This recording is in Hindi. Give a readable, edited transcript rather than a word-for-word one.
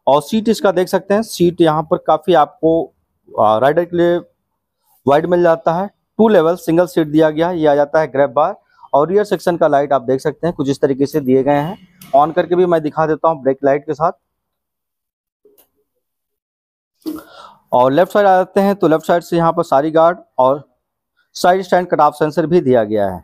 और सीट इसका देख सकते हैं, सीट यहाँ पर काफ़ी आपको राइडर के लिए वाइड मिल जाता है। 2 लेवल सिंगल सीट दिया गया है। ये आ जाता है ग्रैब बार। और रियर सेक्शन का लाइट आप देख सकते हैं कुछ इस तरीके से दिए गए हैं। ऑन करके भी मैं दिखा देता हूँ ब्रेक लाइट के साथ। और लेफ्ट साइड आ जाते हैं तो लेफ्ट साइड से यहाँ पर सारी गार्ड और side stand cut off sensor भी दिया गया है।